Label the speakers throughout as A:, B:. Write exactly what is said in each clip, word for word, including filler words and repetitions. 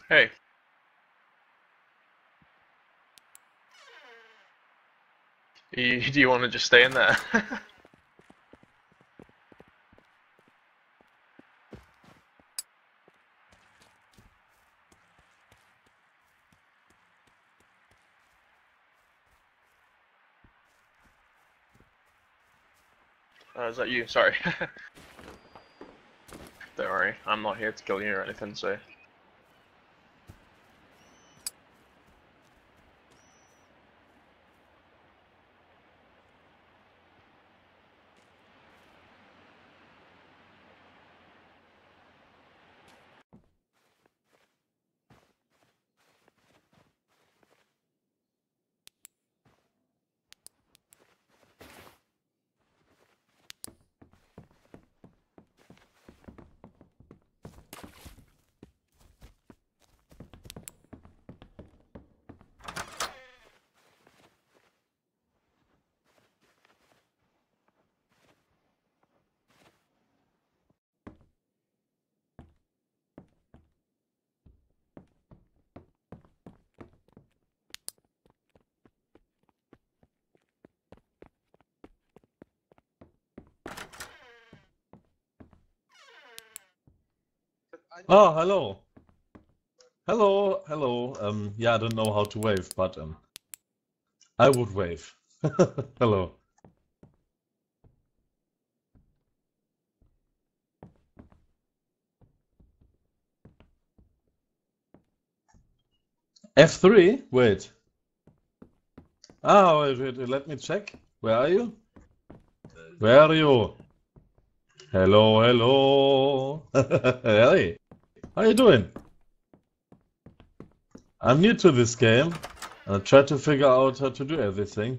A: Hey. You, do you want to just stay in there? Uh, is that you? Sorry. Don't worry, I'm not here to kill you or anything, so...
B: Oh, hello. Hello, hello. Um, yeah, I don't know how to wave, but um, I would wave. Hello. F three? Wait. Ah, wait, wait, let me check. Where are you? Where are you? Hello, hello. Hey, how you doing? I'm new to this game. I try to figure out how to do everything.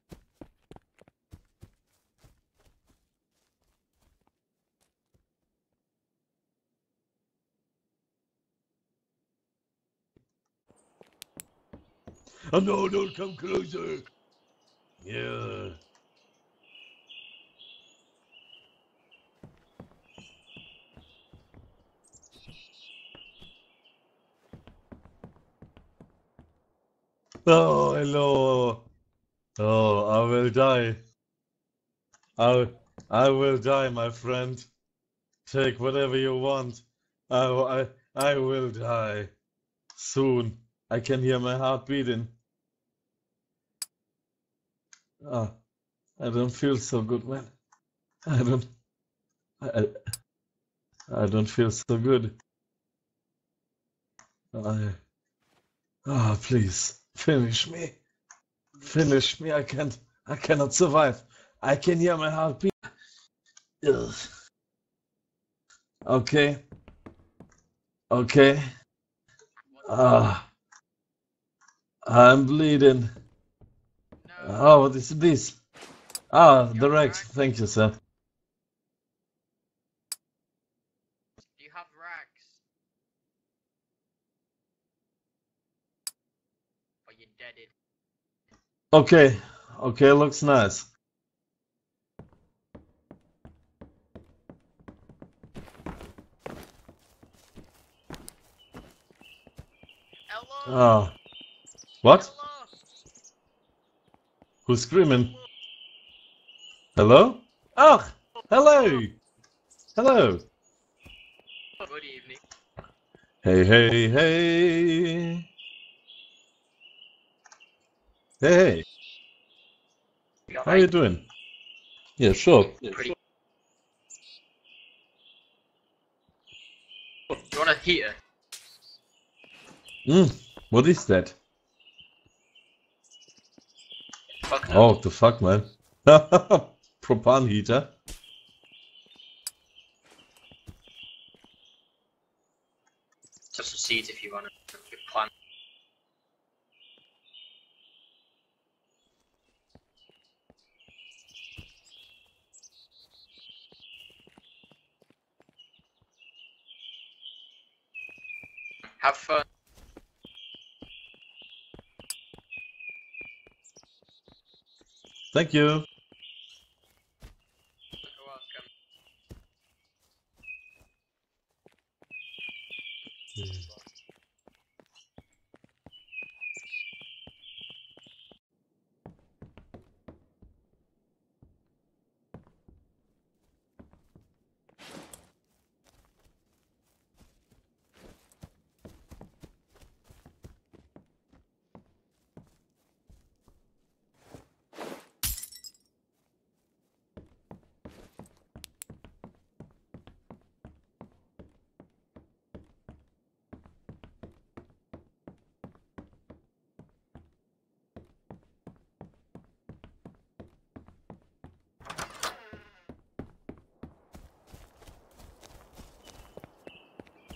B: Oh no, don't come closer. Yeah. Oh, hello. Oh, I will die. I I will die, my friend. Take whatever you want. I, I, I will die. Soon. I can hear my heart beating. Ah, I don't feel so good, man. I don't I, I don't feel so good. I, ah, please, finish me. Finish me. I can't I cannot survive. I can hear my heart beat. Ugh. Okay. Okay. Ah, I'm bleeding. Oh, what is this? Ah, the Rex. Thank you, sir.
C: Do you have rags? Or you deaded?
B: Okay. Okay, looks nice.
C: Hello?
B: Ah, what?
C: Hello?
B: Who's screaming? Hello? Ah, hello. Hello.
C: Good evening.
B: Hey, hey, hey. Hey, how are you doing? Yeah, sure.
C: Pretty. Do you want a heater?
B: Mm, what is that?
C: Fuck no.
B: Oh, the fuck, man. Propan heater.
C: Just some seeds if you want to plant. Have fun.
B: Thank you.
C: You're welcome.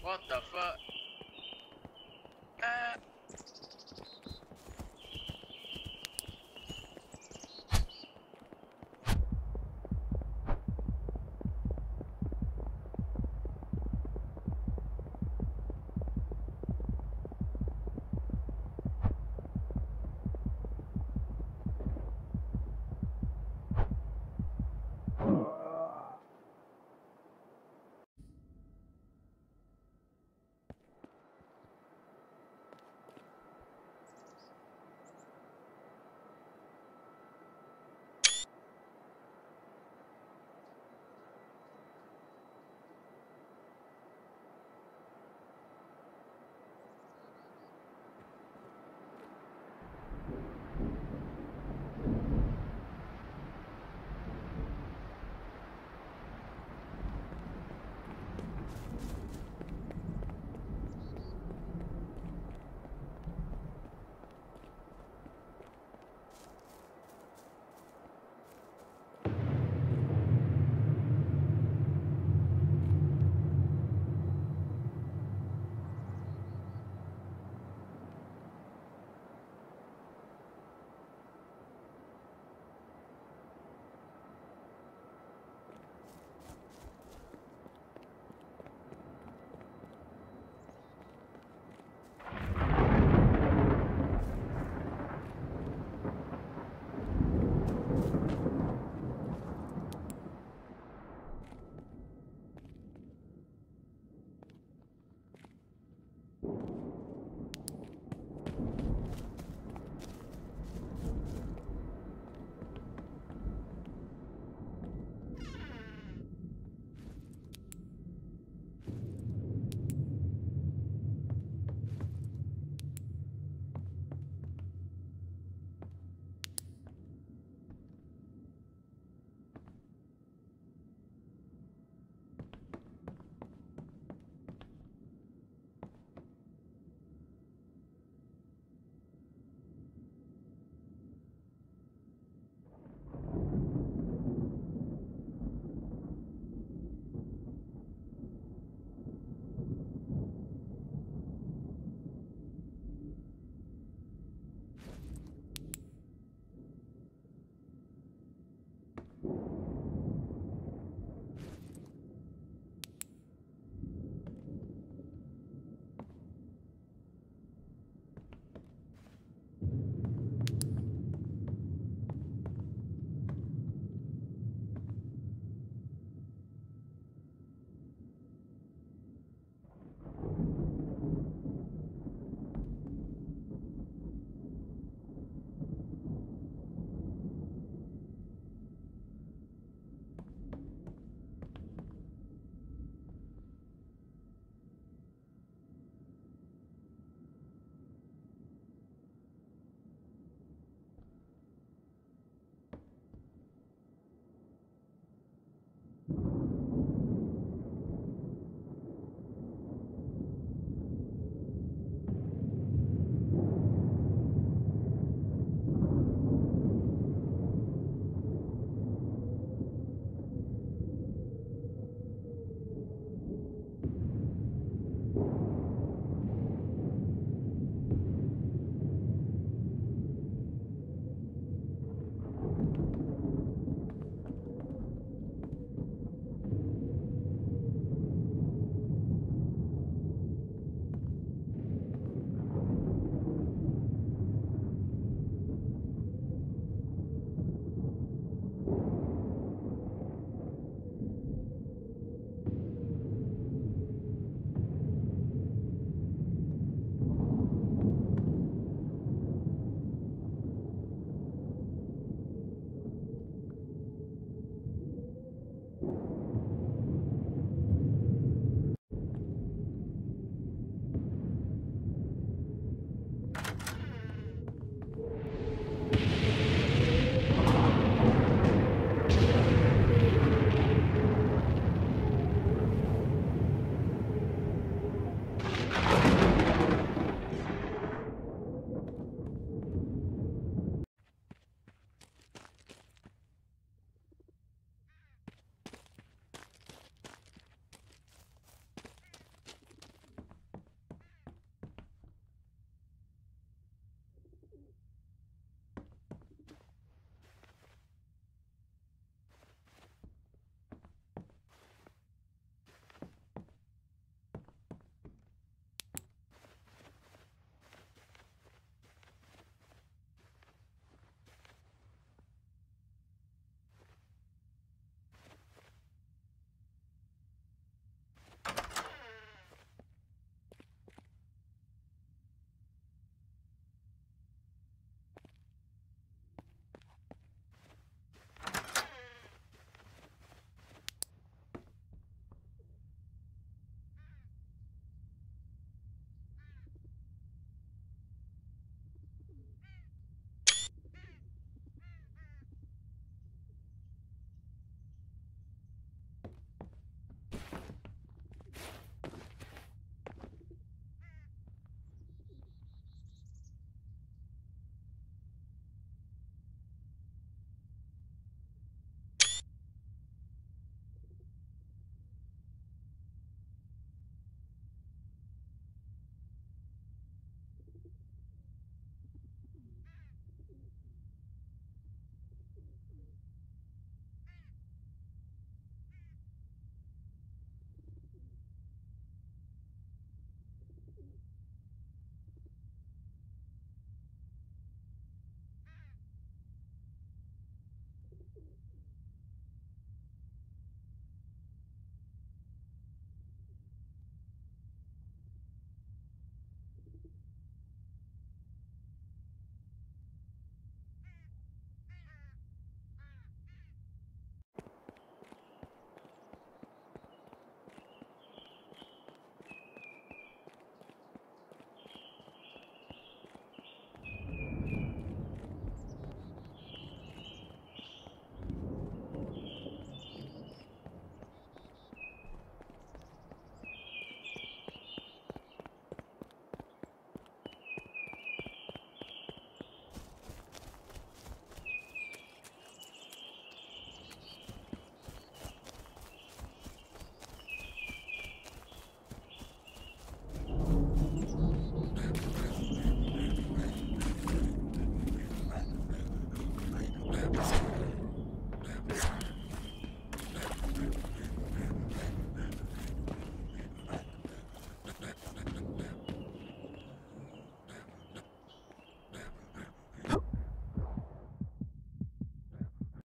D: What the fuck? Uh.